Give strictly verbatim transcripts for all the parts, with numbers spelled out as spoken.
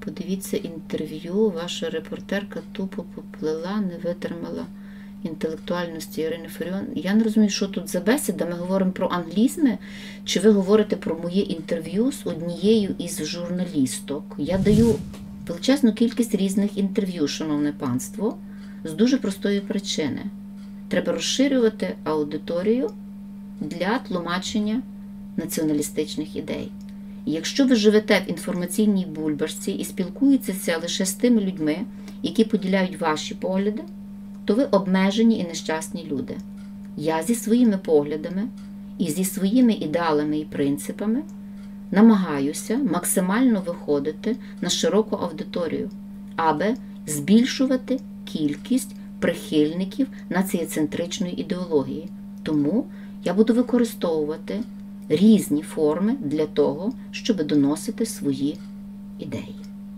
Подивіться інтерв'ю, ваша репортерка тупо поплила, не витримала інтелектуальності Ірини Фаріон. Я не розумію, що тут за бесіда, ми говоримо про англізми, чи ви говорите про моє інтерв'ю з однією із журналісток. Я даю величезну кількість різних інтерв'ю, шановне панство, з дуже простої причини. Треба розширювати аудиторію для тлумачення націоналістичних ідей. І якщо ви живете в інформаційній бульбашці і спілкуєтеся лише з тими людьми, які поділяють ваші погляди, то ви обмежені і нещасні люди. Я зі своїми поглядами і зі своїми ідеалами і принципами намагаюся максимально виходити на широку аудиторію, аби збільшувати кількість прихильників націоцентричної ідеології. Тому я буду використовувати різні форми для того, щоб доносити свої ідеї.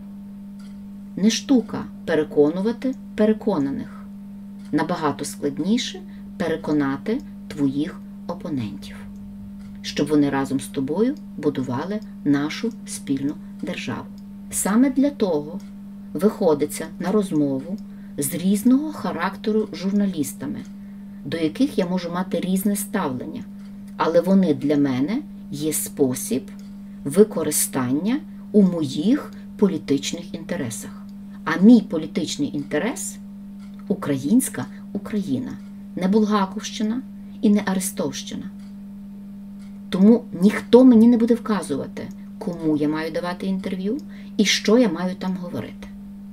Не штука переконувати переконаних. Набагато складніше переконати твоїх опонентів, щоб вони разом з тобою будували нашу спільну державу. Саме для того виходиться на розмову з різного характеру журналістами, до яких я можу мати різне ставлення, але вони для мене є спосіб використання у моїх політичних інтересах. А мій політичний інтерес – українська Україна, не Булгаковщина і не Арестовщина. Тому ніхто мені не буде вказувати, кому я маю давати інтерв'ю і що я маю там говорити.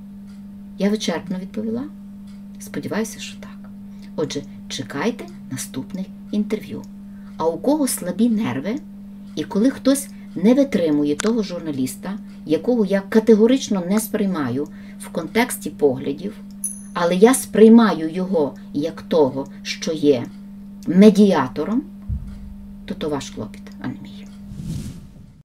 Я вичерпно відповіла? Сподіваюся, що так. Отже, чекайте наступних інтерв'ю. А у кого слабі нерви, і коли хтось не витримує того журналіста, якого я категорично не сприймаю в контексті поглядів, але я сприймаю його як того, що є медіатором, то то ваш клопіт, а не мій.